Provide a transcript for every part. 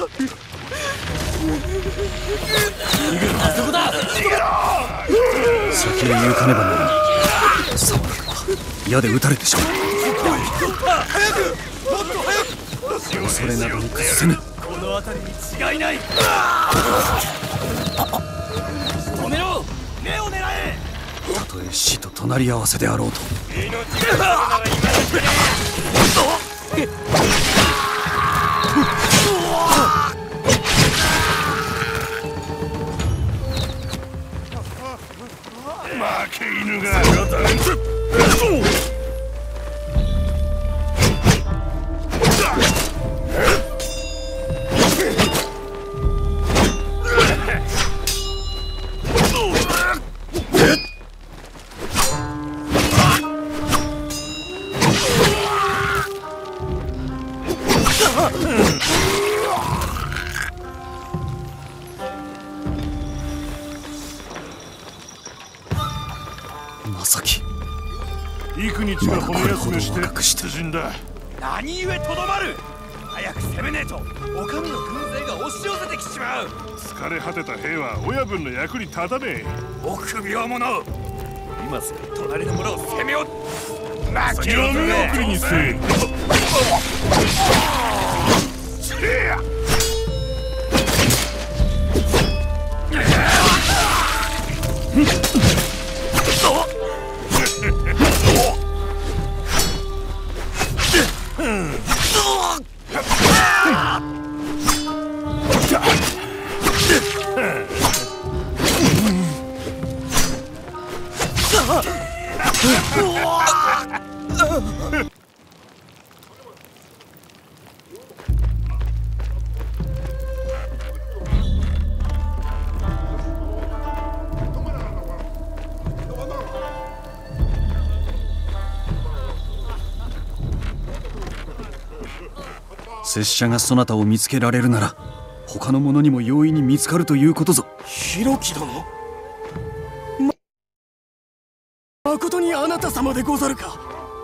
あそこだ。 先へ行かねばならぬ。サムラ君は矢で撃たれてしまう。 早く、もっと早く。 恐れなどに屈せぬ。 この辺りに違いない。止めろ。目を狙え。 たとえ死と隣り合わせであろうと。 命が必要なら今だけね。 負け犬がまさき幾日が骨休めして出陣だ。 何故とどまる。早く攻めねえとお上の軍勢が押し寄せてきちまう。 疲れ果てた兵は親分の役に立たねえ。 臆病者。今すぐ隣の村を攻めよう。負け読み送りにせえ。 拙者がそなたを見つけられるなら他の者にも容易に見つかるということぞ。 広樹殿、まことにあなた様でござるか。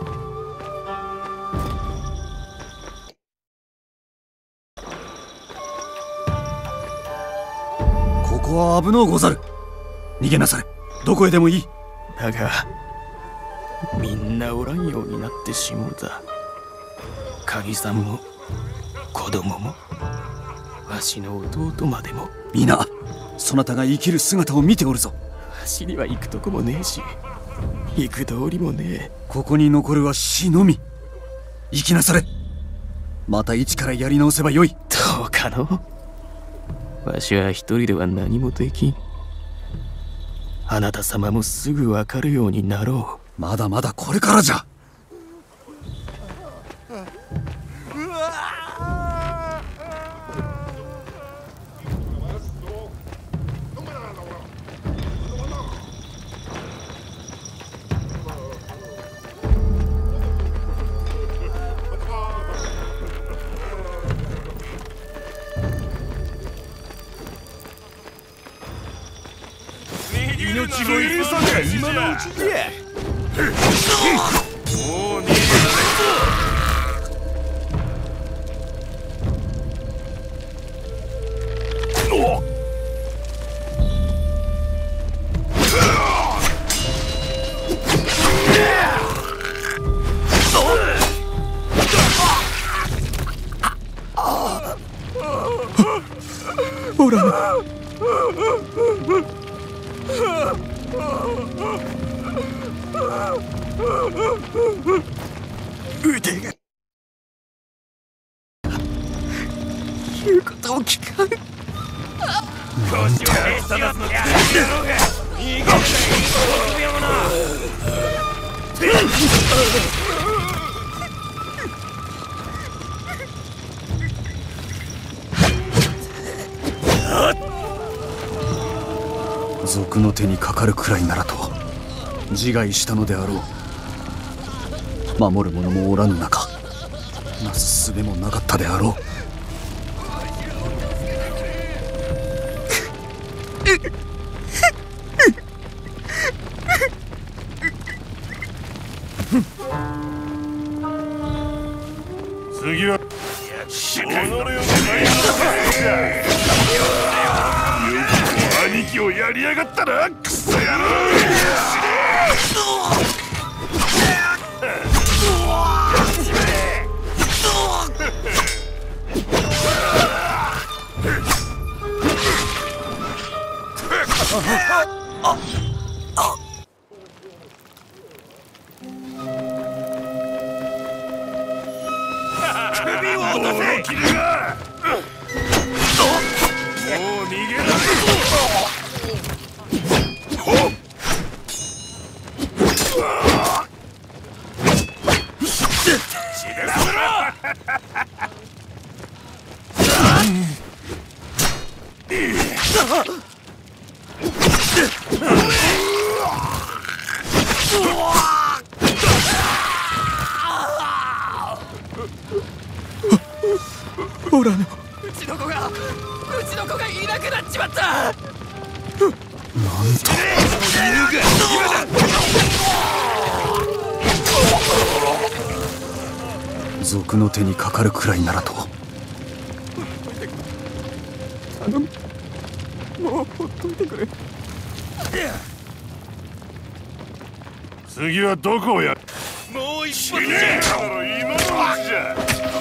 ここは危のうござる。逃げなされ。どこへでもいい。 だがみんなおらんようになってしもうた。鍵さんも子供もわしの弟までも皆そなたが生きる姿を見ておるぞ。 わしには行くとこもねえし行く道理もねえ。 ここに残るは死のみ。生きなされ。また一からやり直せばよい。 どうかの。わしは一人では何もできん。あなた様もすぐわかるようになろう。まだまだこれからじゃ。 命乞いにさか今のうちじゃ。もう逃げられんぞ。 おらぬ。腕が言うことを聞かん。 腰をへしただすのやろうが。逃げるかい臆病者。 賊の手にかかるくらいならと自害したのであろう。守る者もおらぬ中なす術もなかったであろう。 次は死ね。己をよく兄貴をやりやがったな、クソ野郎。首を落とせ。キルがもう逃げられるぞ。死ねさせろ。 オラのうちの子がいなくなっちまった。 なんと賊の手にかかるくらいならと。頼む、もうほっといてくれ。 次はどこをやる。 もう一発死ねえだろ、今のうちじゃ。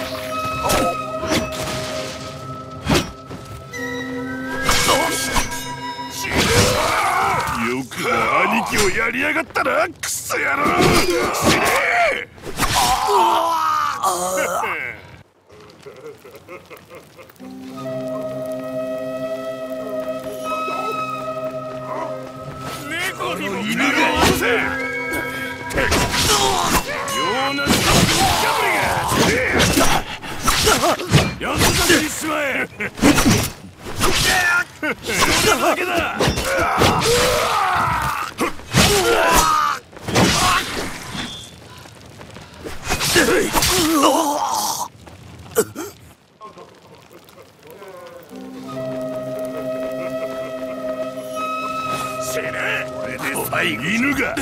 よくも兄貴をやりやがったな、クソ野郎。死ねえ。猫にも犬が落とせ。妙な仕事がやつだけにしまえ。それだけだ。死ね。これで最後。犬が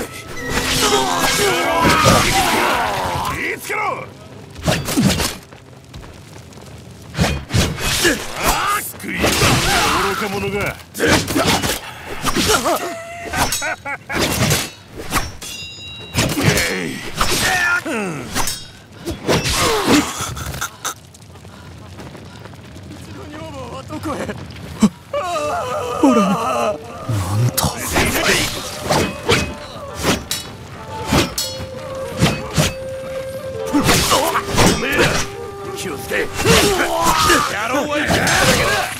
気ぃつけろ。救いだ、愚か者が。 オラなんと。 おめえら気をつけ。野郎はやるだけだ。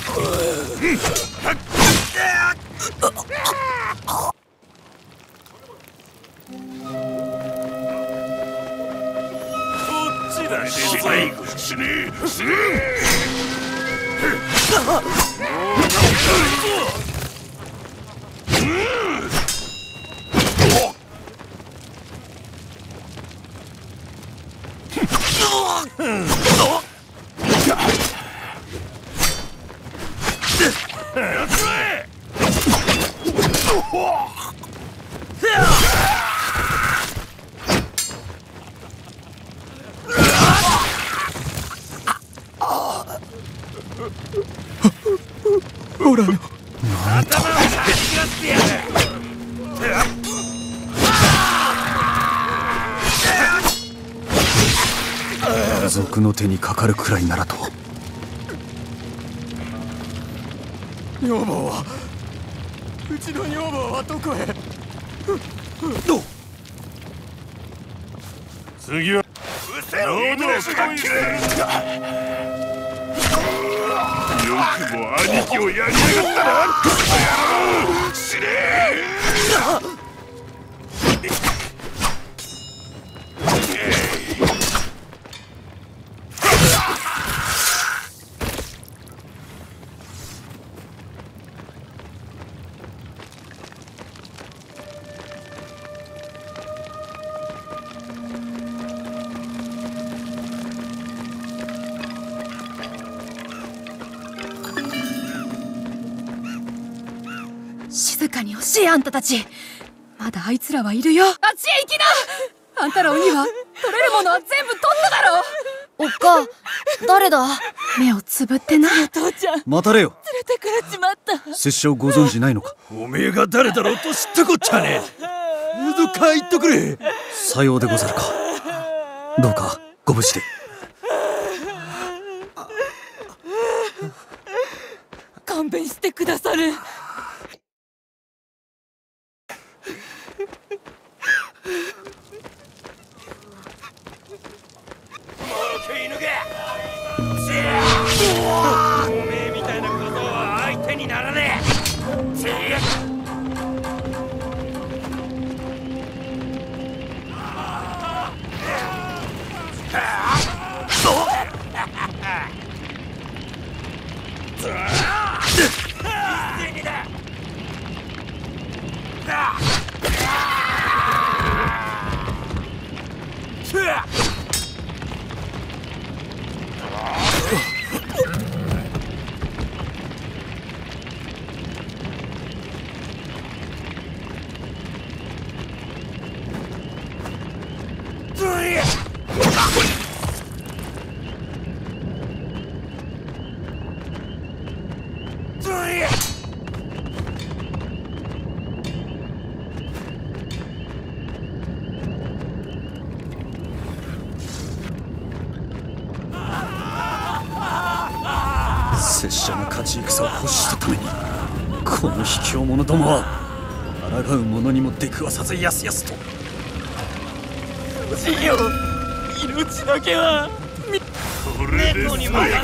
最後。死ねえ死ねやつめ。 オラの頭をかきらってやる。 賊の手にかかるくらいならと。 女房は、うちの女房はどこへ。 次はうせろ。喉をかきれる。よくも兄貴をやりやがったな、クソ野郎。死ねえ。 静かに欲しい、あんたたち。まだあいつらはいるよ。あっちへ行きな。あんたら鬼は取れるものは全部取っただろ。おっか誰だ？目をつぶってな。 父ちゃん待たれよ。 連れてくれちまった。 拙者をご存知ないのか？ おめえが誰だろうと知ったこっちゃねえ。どっか行っとくれ。 さようでござるか。どうかご無事で。 勘弁してくださる。 犬がおめえみたいな小僧は相手にならねえ。 拙者が勝ち戦を欲したためにこの卑怯者どもは抗う者にも出くわさずやすやすと。 死よ、命だけはこれで最後だ。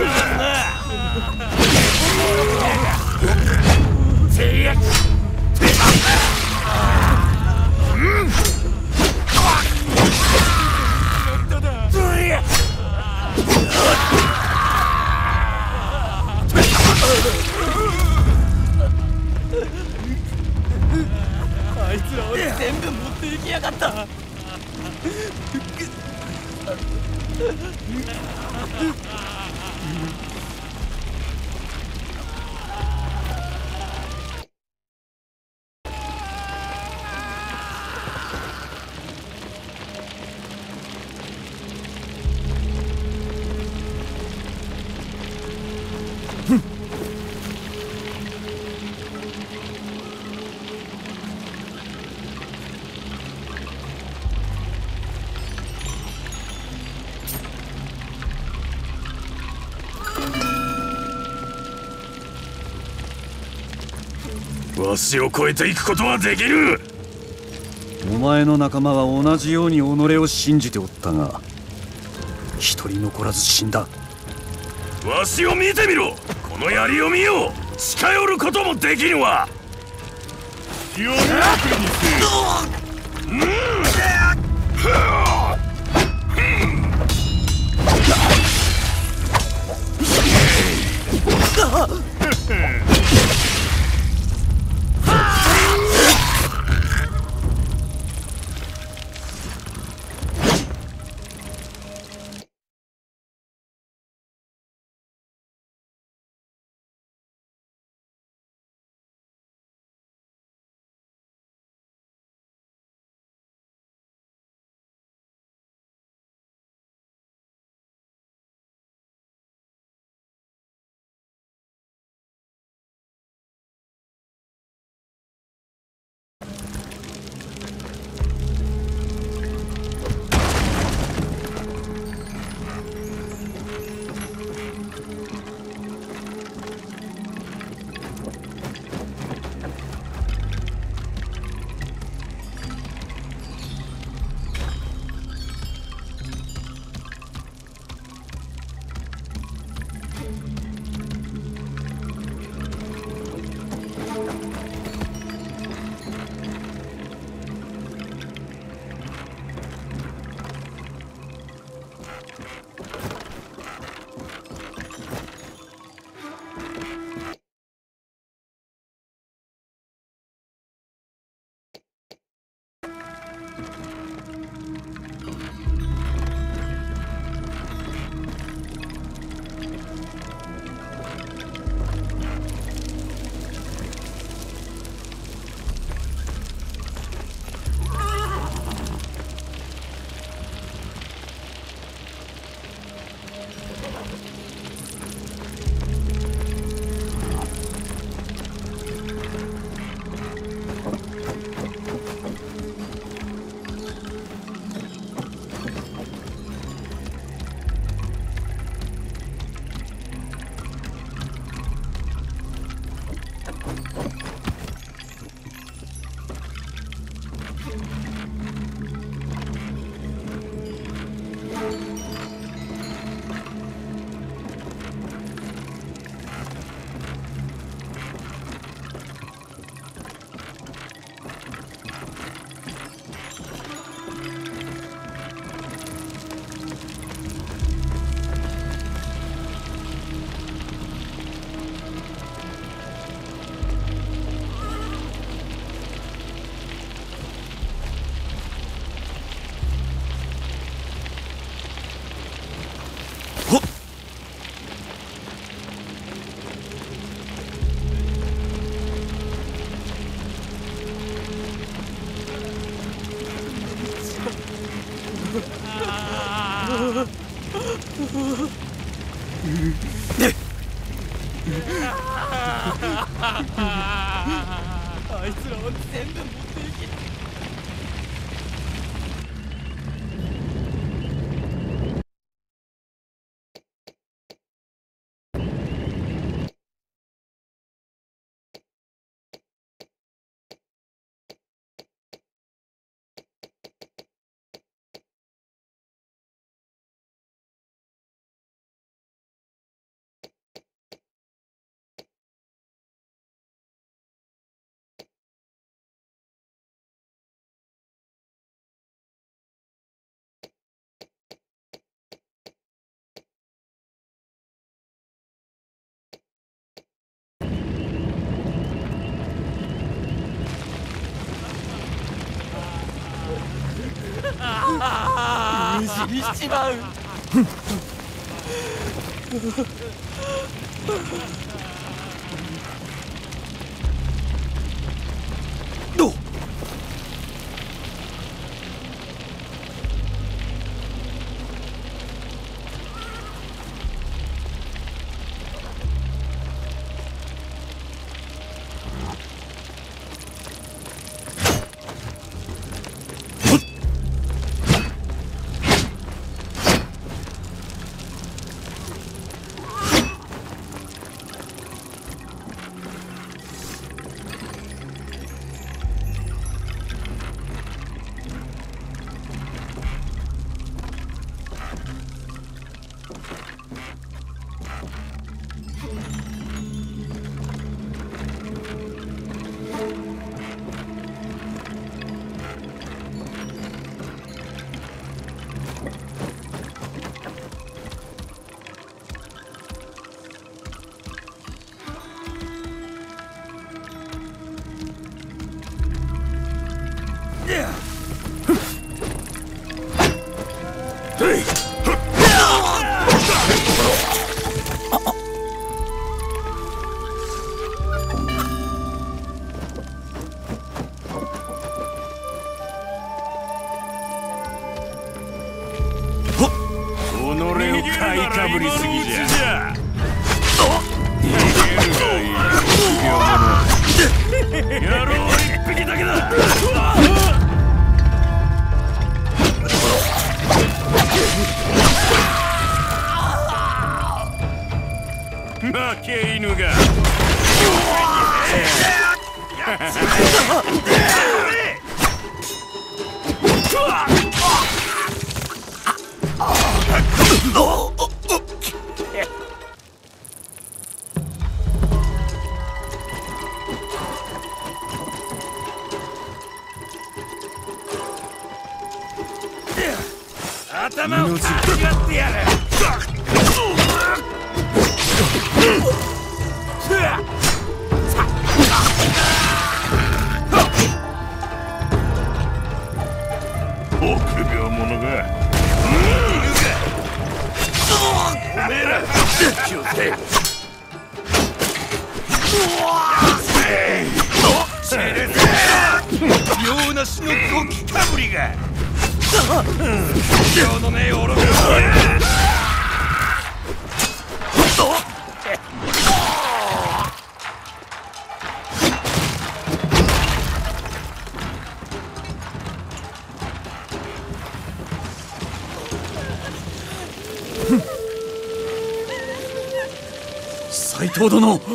あいつらを全部持っていきやがった。 わしを超えていくことはできる。 お前の仲間は同じように己を信じておったが一人残らず死んだ。 わしを見てみろ。この槍を見よう。近寄ることもできぬわ。気を楽にせ。 あいつらは全部持っていき無事にしちまう。 どう買いかぶりすぎじゃ。野郎一匹だけだ。負け犬が。頭をかち割ってやる。臆病者が。おめえら気をつけ。用なしのゴキかぶりが。今日のねえ愚か斎藤殿、お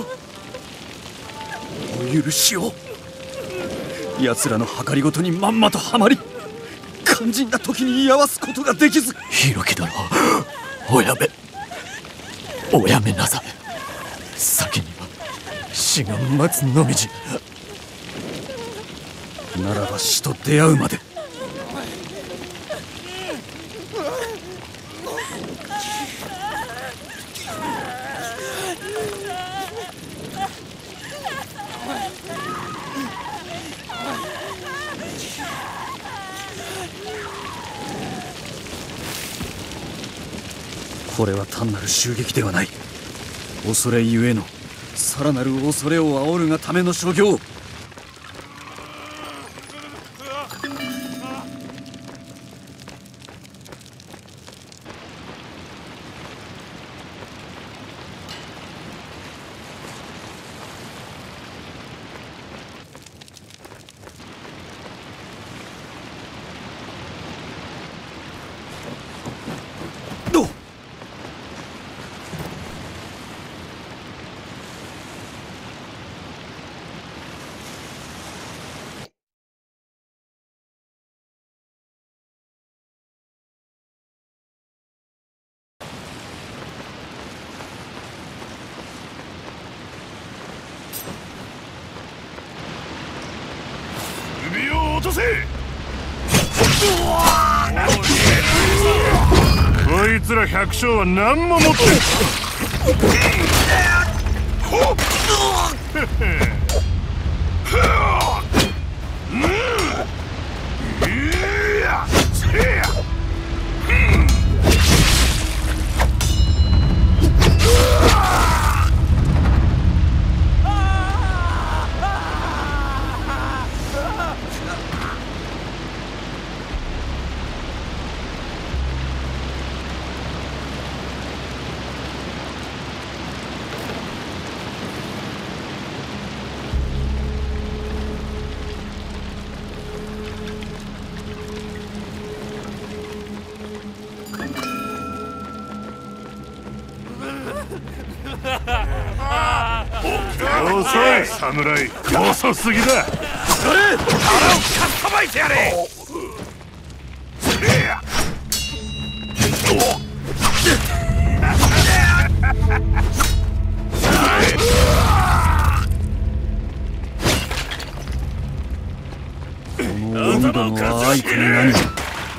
許しを。奴らの計りごとにまんまとはまり、肝心な時に居合わすことができず。 弘樹殿、おやめなさい。先には死が待つのみじゃ。 ならば死と出会うまで。これは単なる襲撃ではない。恐れゆえのさらなる恐れを煽るがための所業。 せ。こいつら百姓は何も持って遅い侍、遅すぎだ。 腹をかっさばいてやれ。 この温度の相手に何か。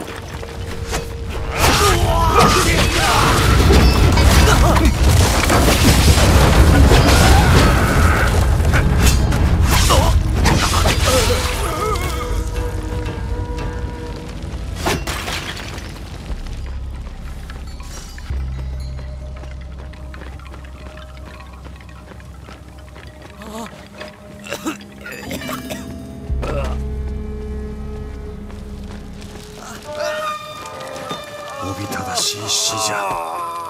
おびただしい死じゃ。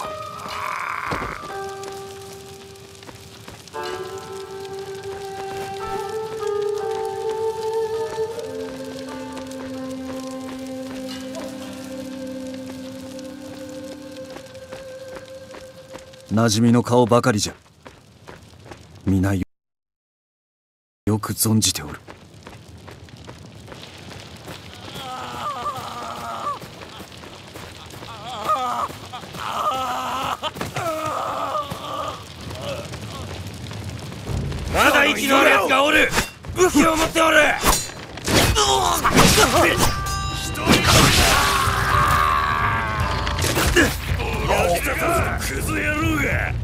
馴染みの顔ばかりじゃ。皆よく存じておる。 まだ息のあるやつがおる。武器を持っておる。 クズ野郎が。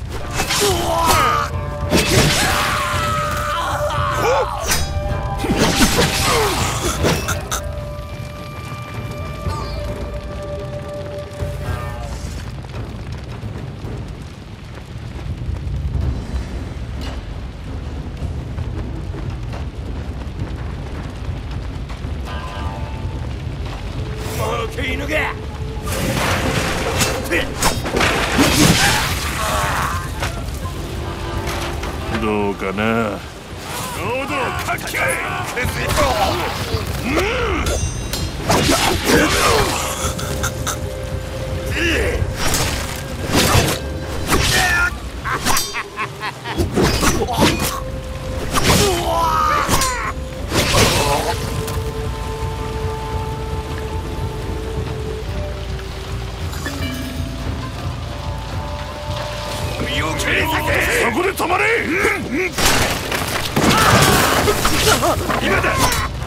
負け犬が。 どうかな。堂々かっけい。そこで止まれ。今だ。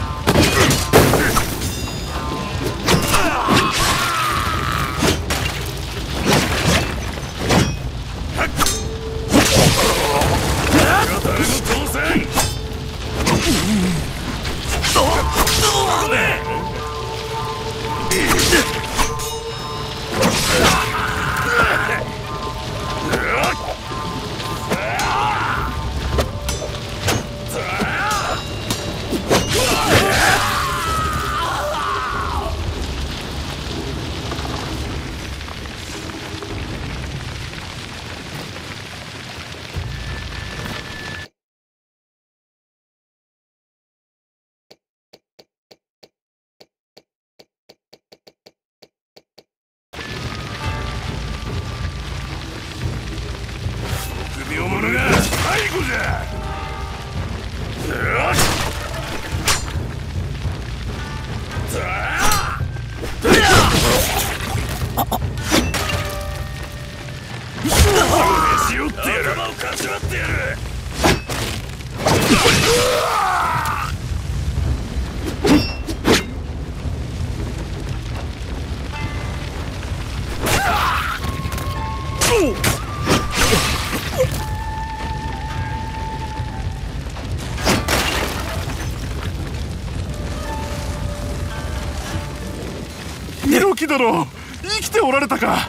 首を者が最後じゃ。しよってやる。頭をかち割ってやる。 猪木殿、生きておられたか。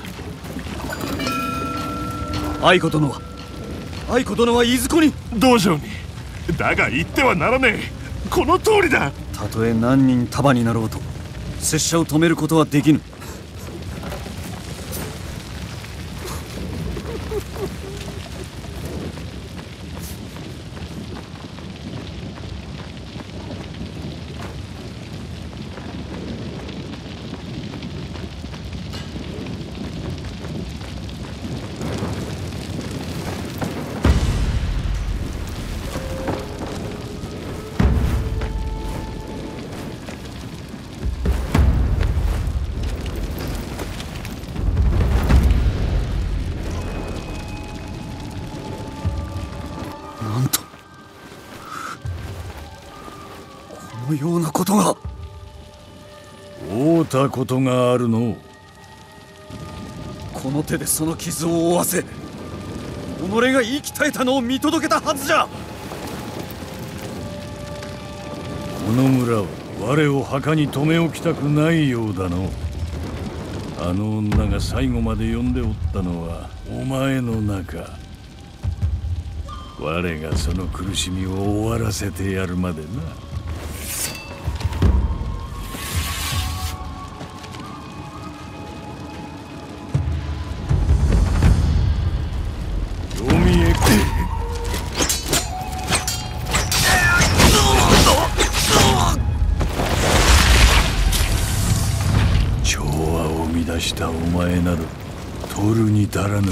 愛子殿はいずこに。 道場に。だが言ってはならねえ。この通りだ。 たとえ何人束になろうと拙者を止めることはできぬ。なんと、このようなことが。 会うたことがあるの。 この手でその傷を負わせ、己が生き絶えたのを見届けたはずじゃ。 この村は我を墓に留め置きたくないようだの。あの女が最後まで呼んでおったのはお前の中。我がその苦しみを終わらせてやるまでな。読みへ調和を乱したお前など取るに足らぬ。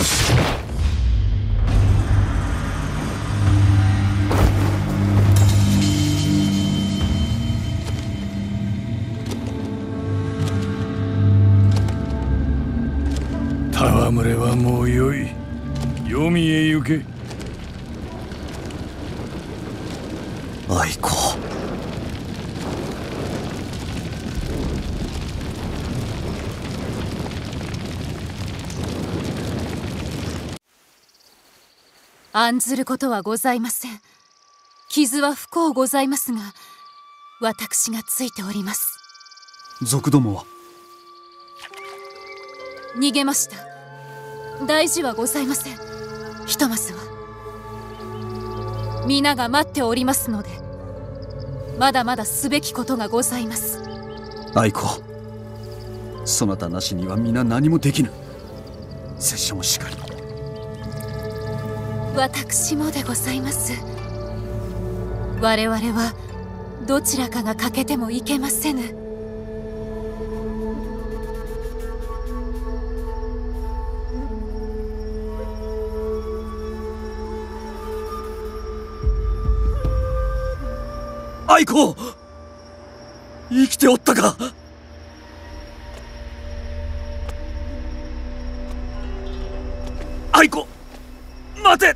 戯れはもうよい。黄泉へ行け。 愛子。 案ずることはございません。傷は不幸ございますが、私がついております。 賊どもは逃げました。大事はございません。ひとまずは皆が待っておりますので、まだまだすべきことがございます。 愛子、そなたなしには皆何もできぬ。拙者もしかり。 私もでございます。我々はどちらかが欠けてもいけませぬ。 愛子、生きておったか。愛子、待て。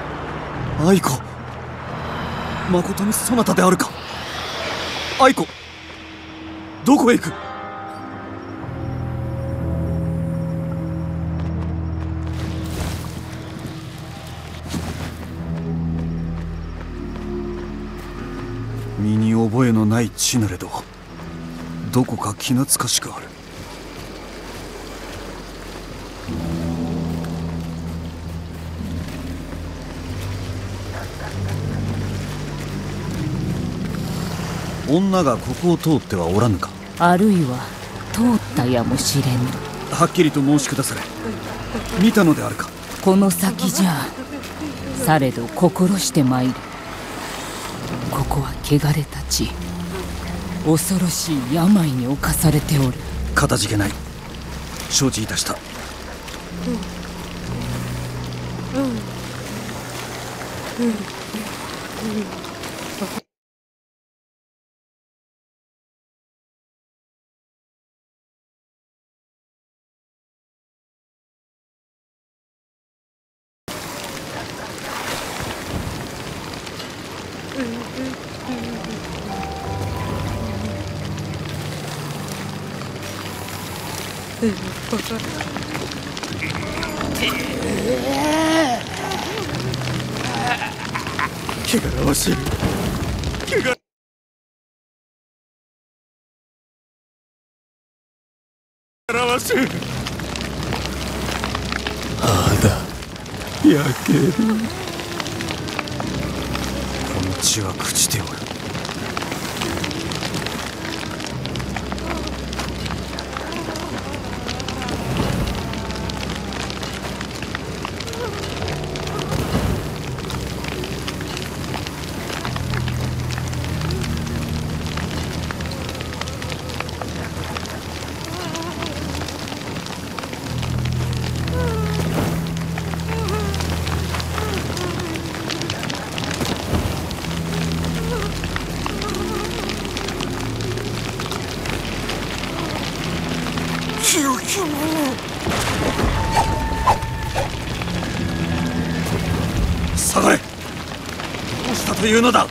愛子、まことにそなたであるか。愛子。 どこへ行く？身に覚えのない地なれど、どこか気懐かしくある。女がここを通ってはおらぬか？ あるいは通ったやもしれぬ。 はっきりと申し下され。見たのであるか？ この先じゃ。されど心して参る。ここは汚れた地。恐ろしい病に侵されておる。 かたじけない。承知いたした。汚らわしい。汚らわしい。 肌焼ける。 この血は朽ちておる。下がれ。どうしたというのだ？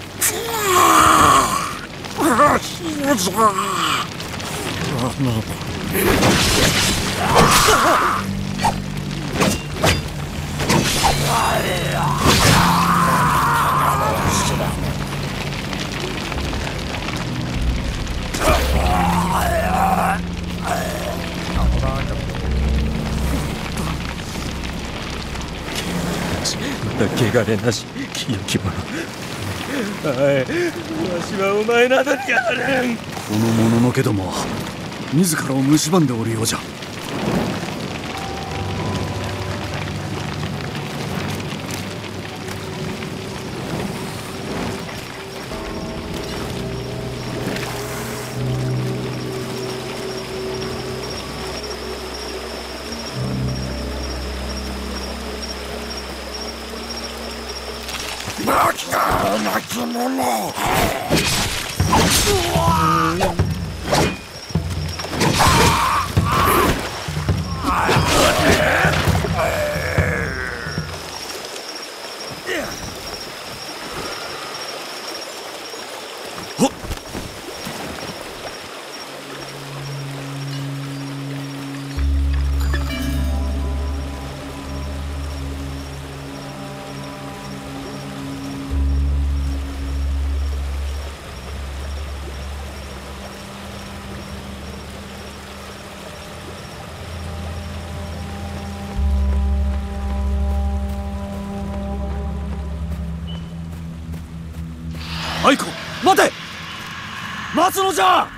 汚れなし清き者。はい、わしはお前などにやれん。 このもののけども自らを蝕んでおるようじゃ。 泣き者。 愛子、待て！待つのじゃ！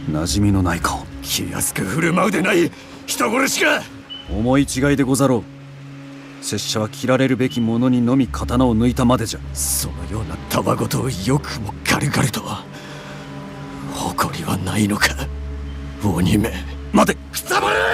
馴染みのない顔。 気安く振る舞うでない。人殺しか。 思い違いでござろう。拙者は切られるべきものにのみ刀を抜いたまでじゃ。 そのようなたわごとをよくも軽々とは。誇りはないのか鬼め。 待て。 くたばれ。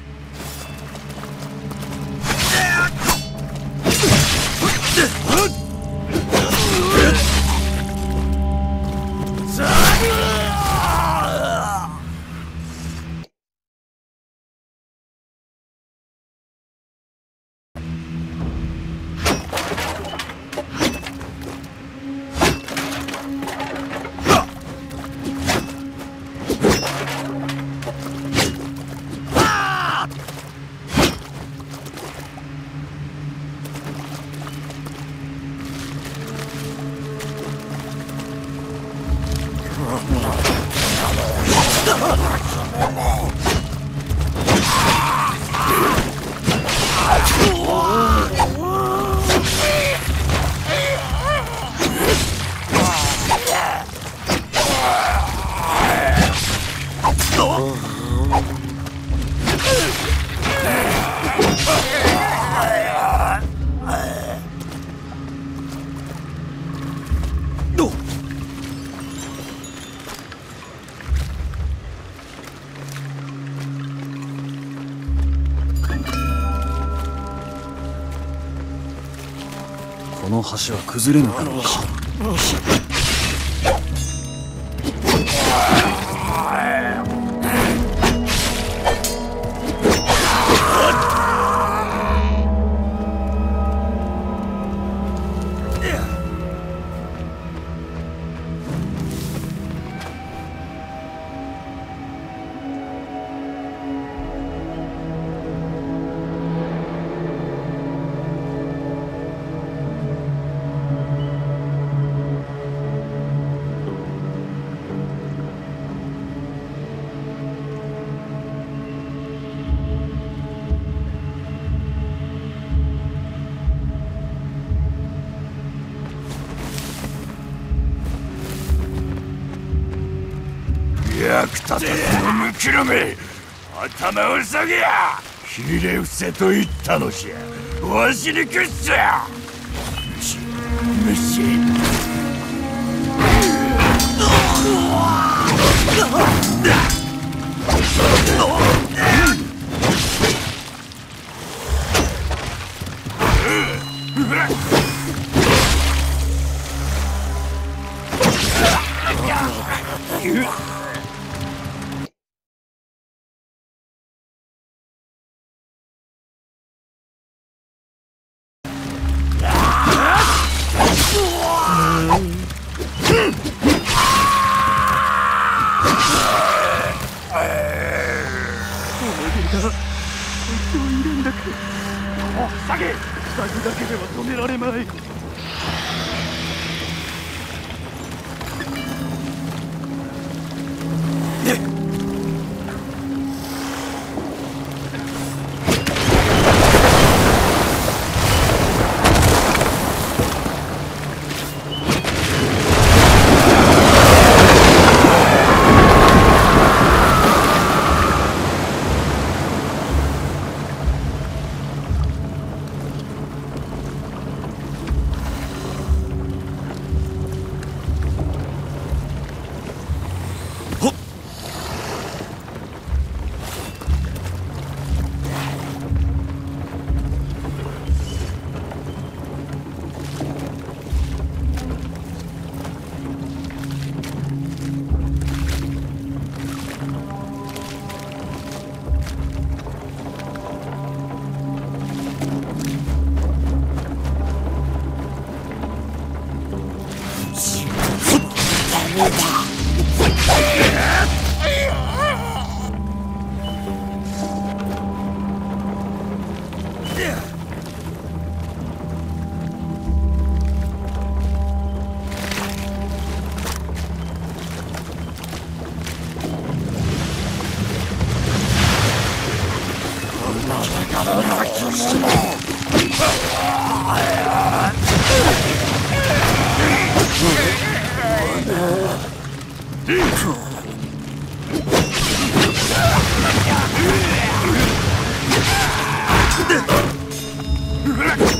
この橋は崩れぬだろうか。 役立たずのむきろめ、頭を下げや。ひれ伏せと言ったのじゃ。わしに屈せや。虫。下げだけでは止められまい。 うっ